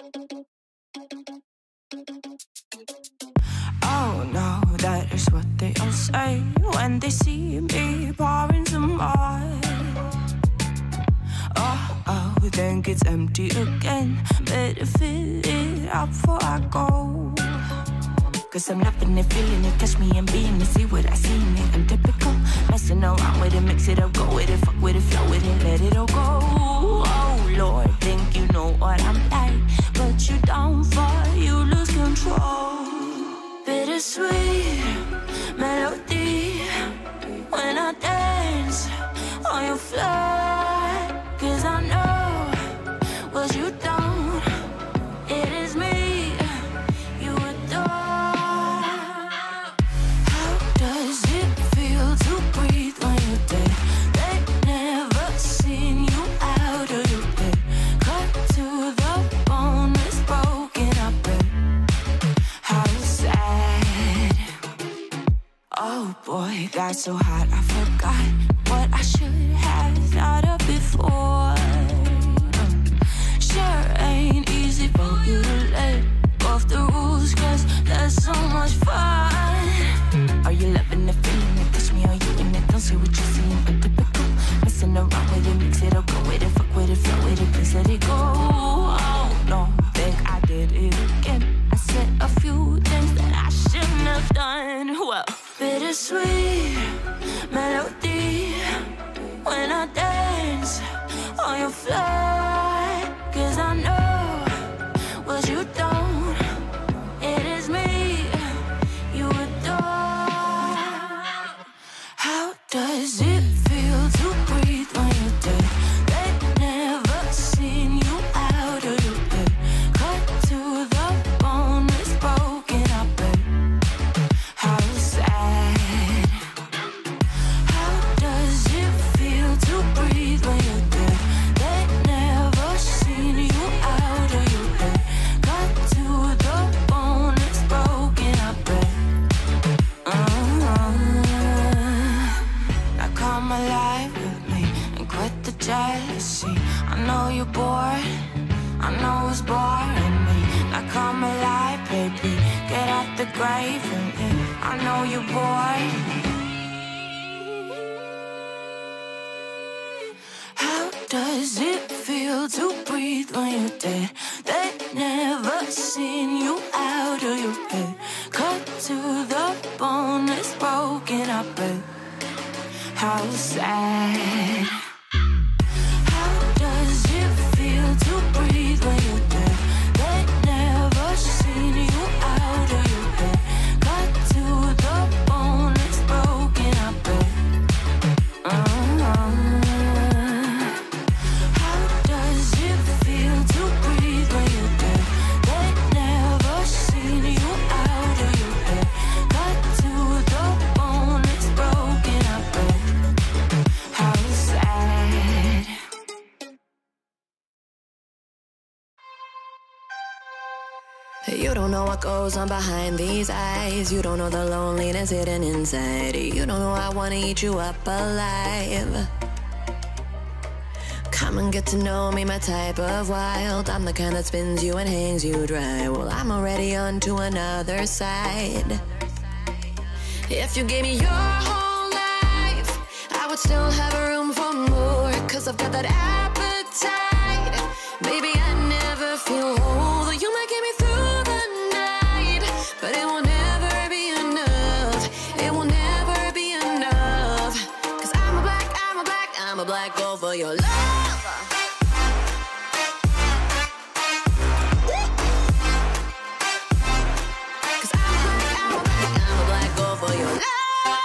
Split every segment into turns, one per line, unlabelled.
Oh no, that is what they all say when they see me pouring some more. Oh, then it's empty again. Better fill it up before I go. Cause I'm loving it, feeling it, catch me and being it. See what I see in it, I'm typical. Messing around with it, mix it up, go with it. Fuck with it, flow with it, let it all go. Oh Lord, think you know what I'm like, but you don't fall, you lose control. Bittersweet melody when I dance on your floor. Cause I know what you don't, it is me you adore. How does it feel to breathe when you're dead? They've never seen you out of your bed. Cut to the bone, it's broken up. How sad. Oh boy, got so hot I forgot what I should have thought of before. Sure ain't easy for you to let go of the rules, cause there's so much fun. Are you loving it, feeling it, touch me, are you in it? Don't say what you're seeing, but typical. Messing around with it, mix it up, go with it, fuck with it, flow with it, please let it go. Oh no, think I did it again. I said a few things that I shouldn't have done. Well, bittersweet melody when I dance on your floor. Cause I know what you don't, it is me you adore. How does it feel to breathe when you're dead? They've never seen you out of your bed. Cut to the bone, it's broken up. How sad. How does it feel to breathe when you're dead? They've never seen you out of your bed. Cut to the bone, it's broken up. Now come alive with me and quit the jealousy. I know you're bored, I know it's boring me. Now come alive, baby, get out the grave with me. I know you're bored. How does it feel to breathe when you're dead? They've never seen you out of your bed. Cut to the bone, it's broken up. How sad. How does it feel to breathe when you're dead? They've never seen you out of your bed. Cut to the bone, it's broken up. How does it feel to breathe when you're dead? They've never seen you out of your bed. Cut to the bone, it's broken up. How sad.
You don't know what goes on behind these eyes. You don't know the loneliness hidden inside. You don't know I wanna eat you up alive. Come and get to know me, my type of wild. I'm the kind that spins you and hangs you dry. Well, I'm already on to another side. If you gave me your whole life, I would still have room for more. Cause I've got that appetite. Baby, I never feel whole. Though you might get me through the night, but it will never be enough. It will never be enough. Cause I'm a black girl for your love. Cause I'm a black girl for your love.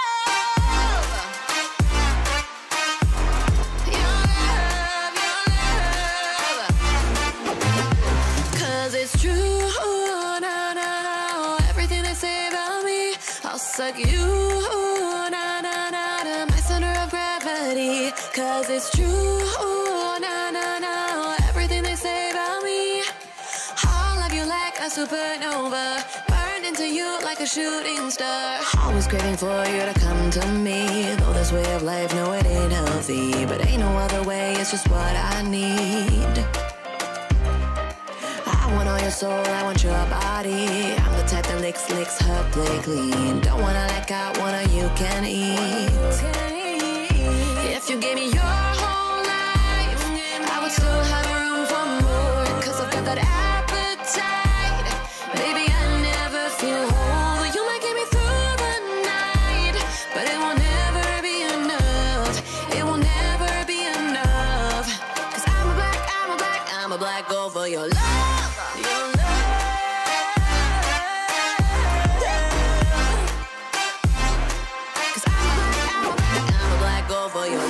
It's true, no, no, no. Everything they say about me, I'll suck you, no, no, no, to my center of gravity. Cause it's true, no, no, no. Everything they say about me, I'll love you like a supernova, burned into you like a shooting star. Always craving for you to come to me. Though this way of life, no, it ain't healthy, but ain't no other way, it's just what I need. I want all soul, I want your body. I'm the type that licks her play clean. Don't wanna let go, wanna you can eat. If you gave me your whole life, I would still have room for more. Cause I've got that appetite. Baby, I never feel whole. You might get me through the night, but it will never be enough. It will never be enough. Cause I'm a black girl for your love. Your love. Cause I'm a black girl for your love.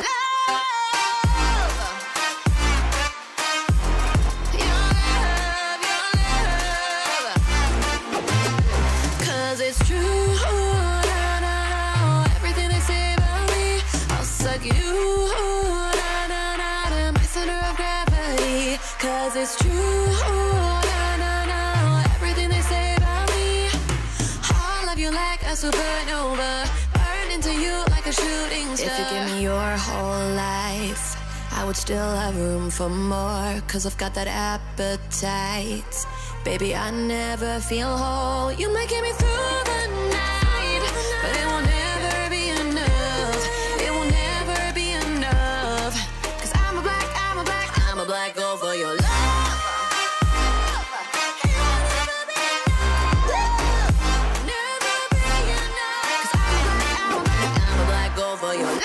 It's true, na, na, na. Everything they say about me, I'll suck you, na, na, na, to my center of gravity. Cause it's true, na, na, na. Everything they say about me, I'll love you like a supernova, burn into you like a shooting star. If you give me your whole life, I would still have room for more. Cause I've got that appetite. Baby, I never feel whole. You might get me through the night, but it will never be enough. It will never be enough. Cause I'm a black girl for your love. Never be enough. Cause I'm a black girl for your love.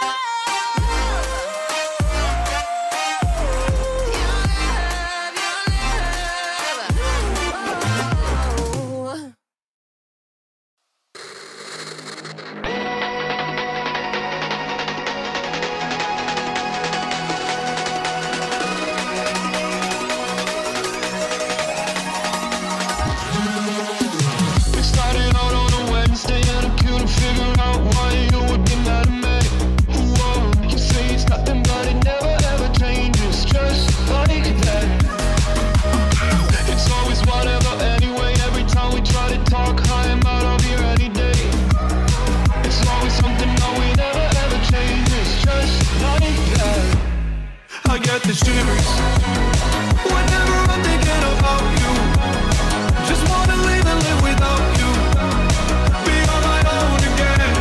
I get the shivers whenever I'm thinking about you. Just wanna leave and live without you, be on my own again.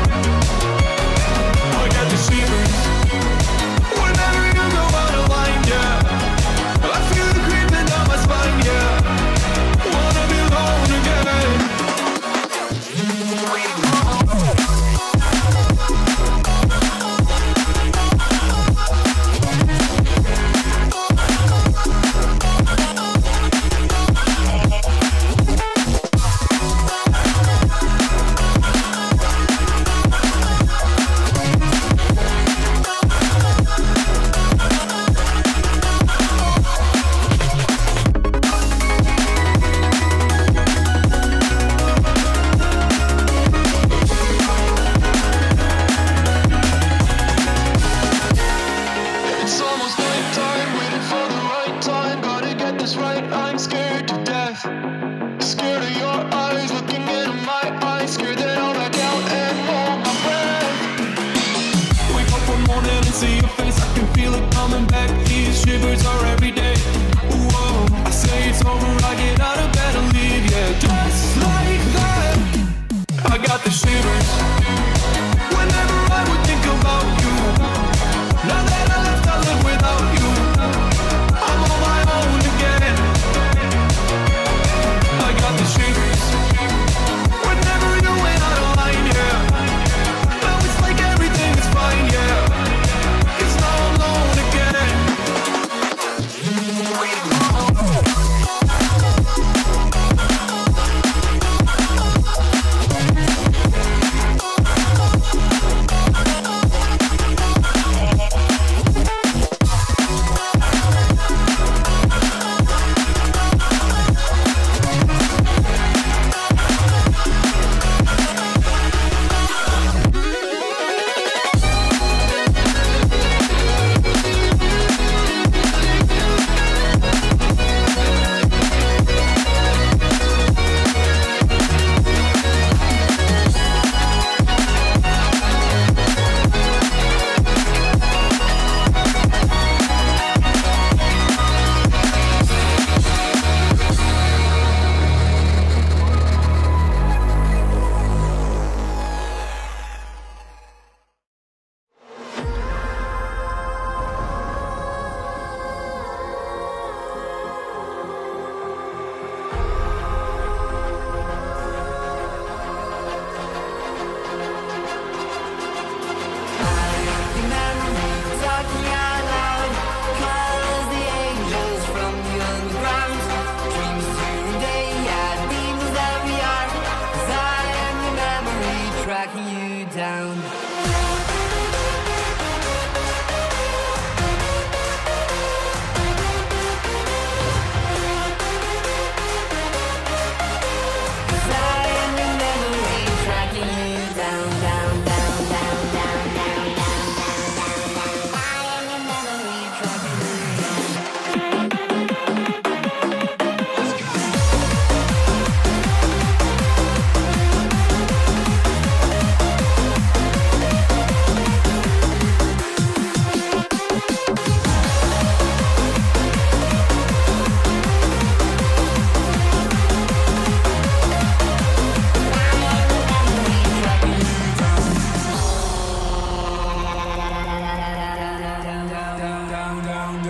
I get the shivers whenever you go out of line, yeah. I feel it creeping down my spine, yeah. Wanna be alone again.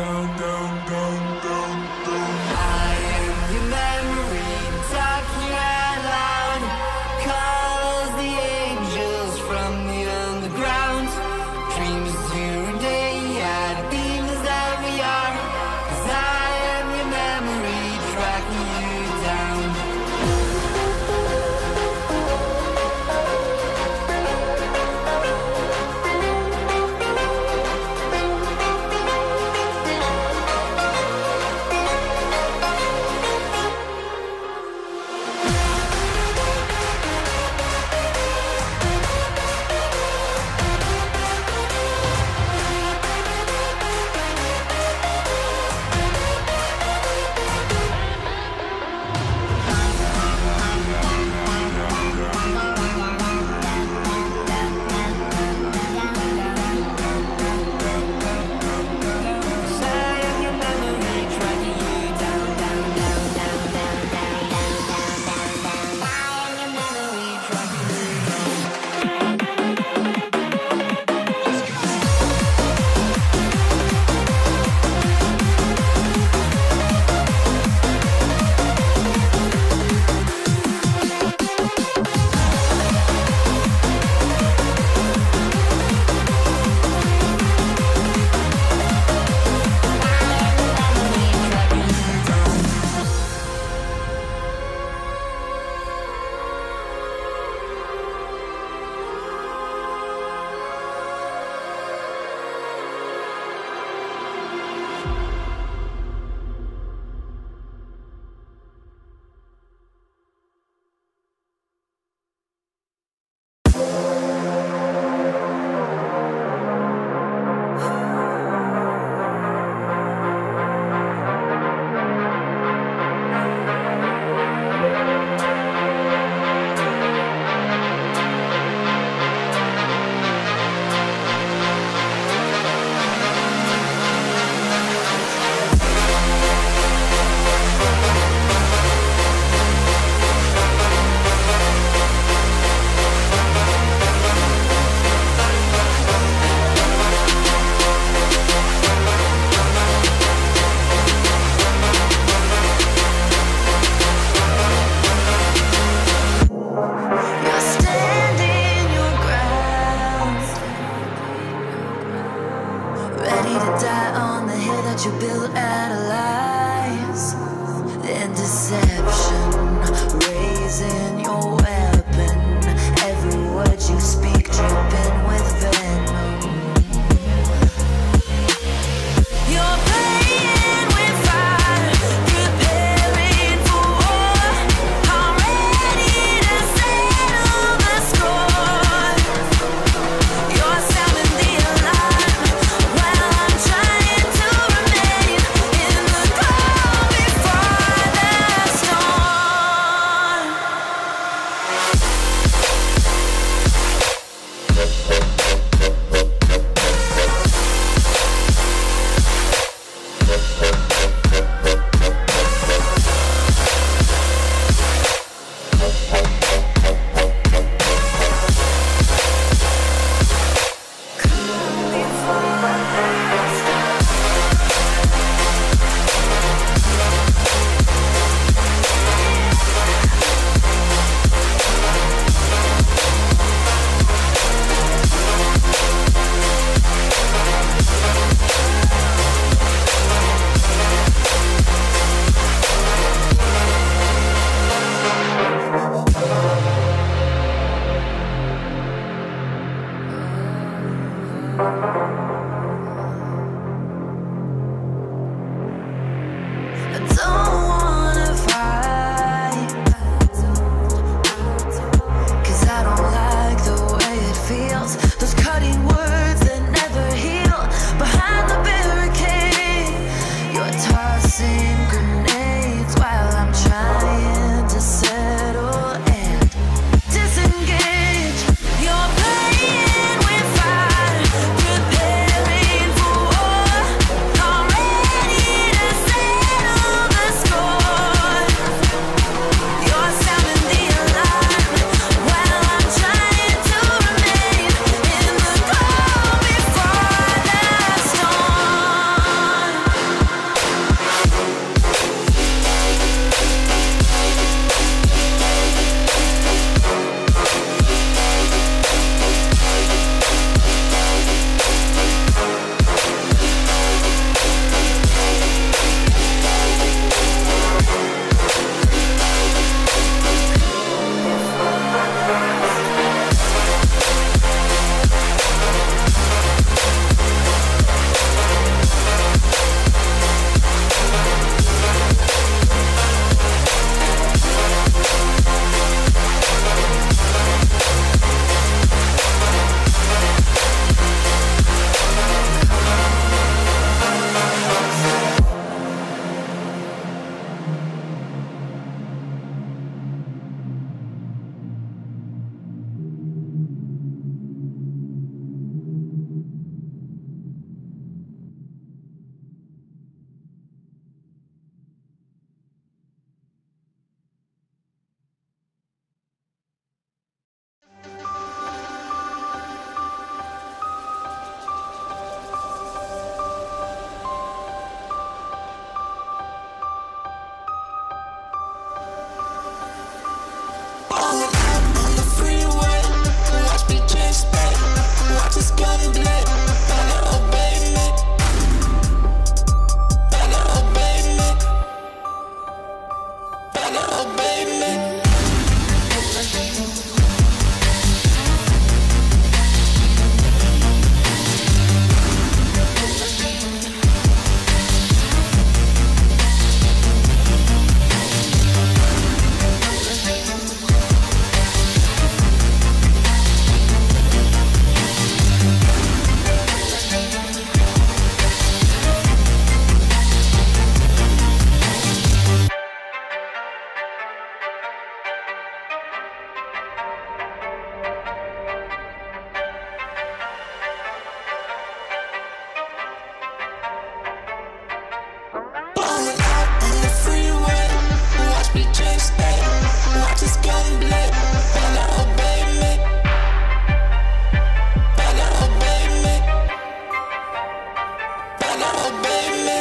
In the
Just gon' blip. Better obey me. Better obey me. Better obey me.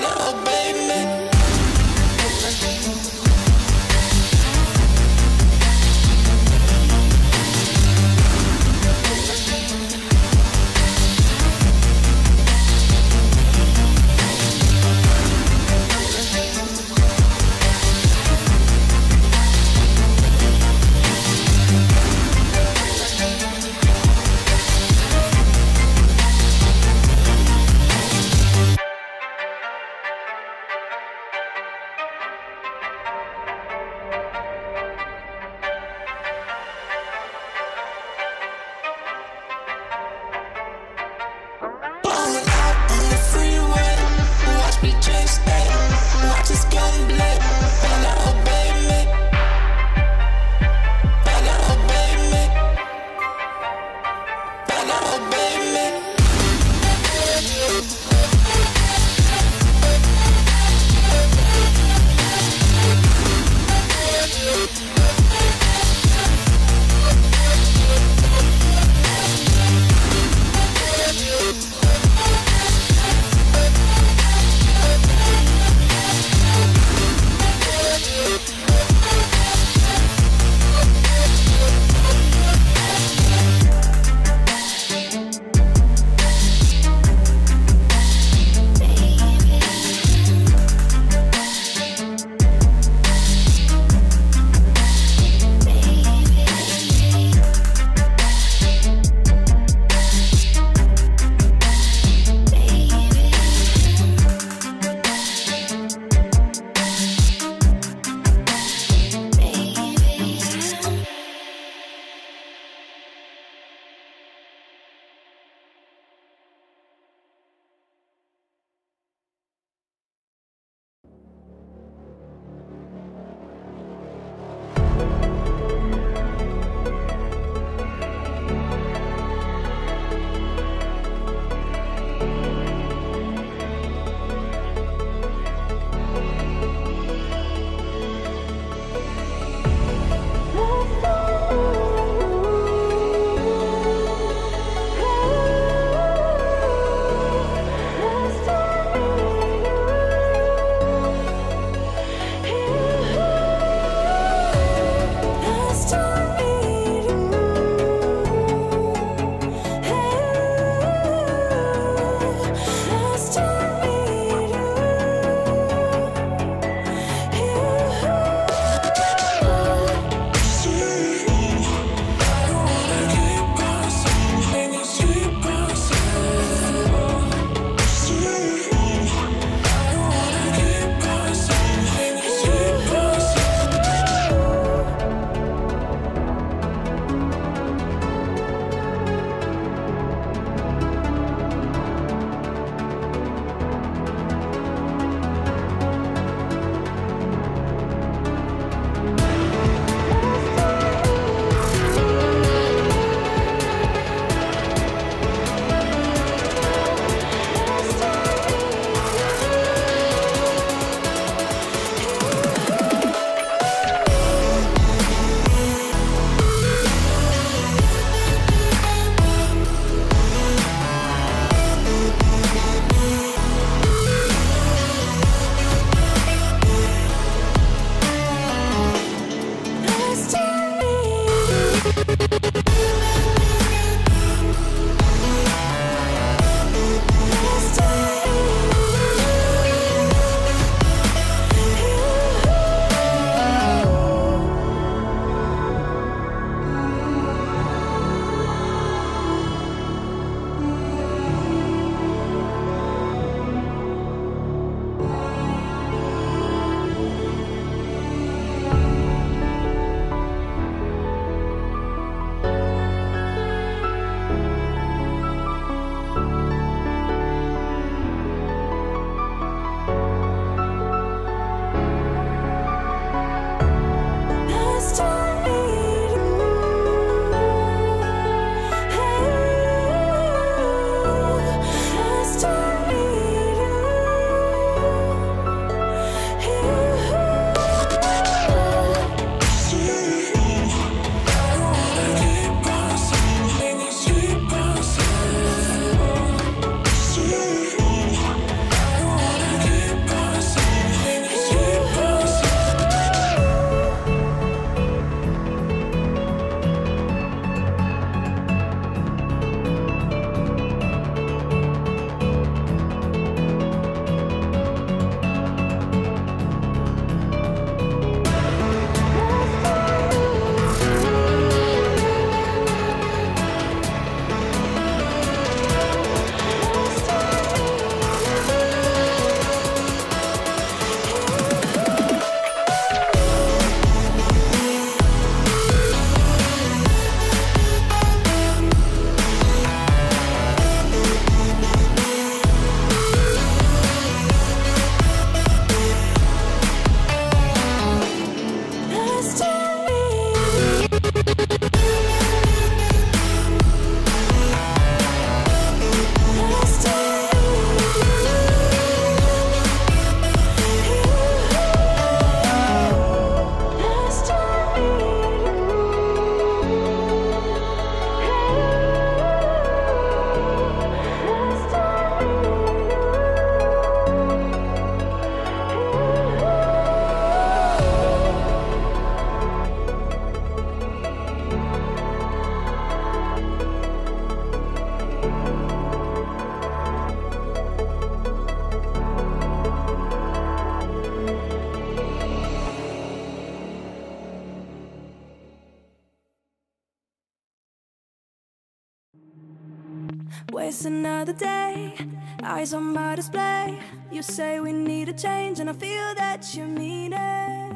better obey me.
Waste another day, eyes on my display. You say we need a change, and I feel that you mean it.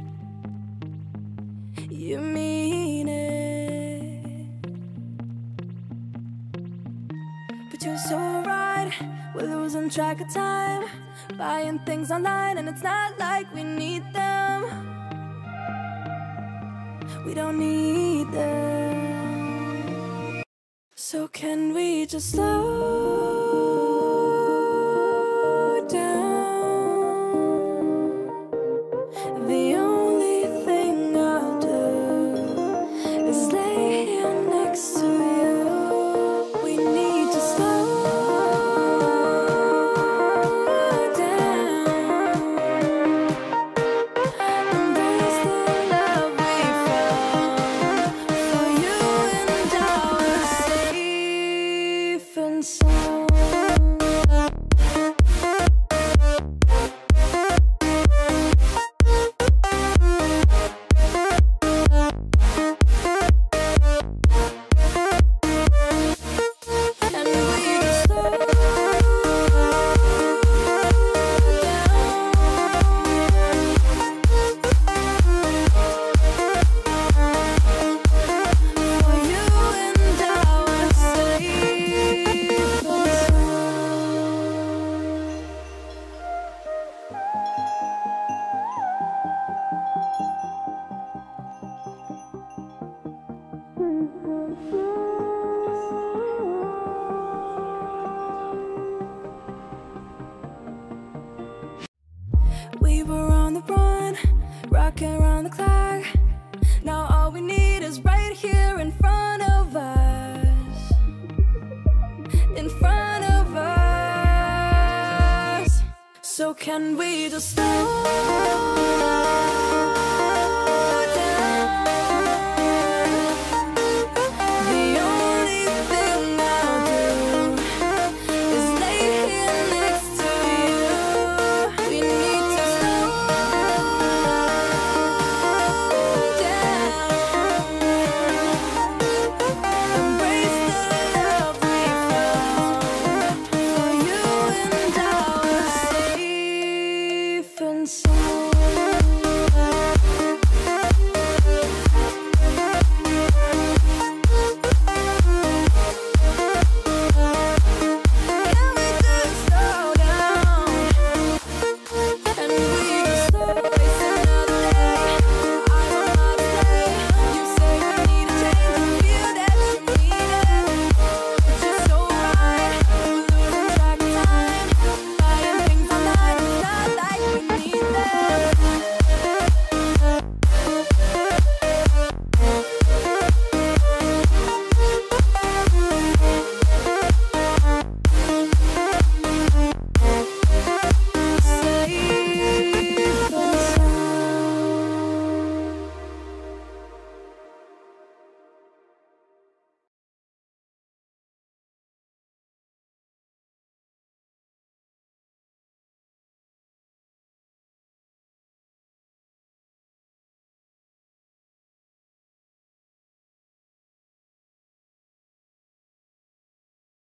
You mean it. But you're so right, we're losing track of time, buying things online, and it's not like we need them. We don't need them. So can we just slow down? The only thing I'll do is lay here next to you. We need to slow down. Embrace the love we found. For you and I were safe and sound. And we just slow down. For you and I were safe and we were on the run, rocking around the clock. Now all we need is right here in front of us. In front of us. So can we just slow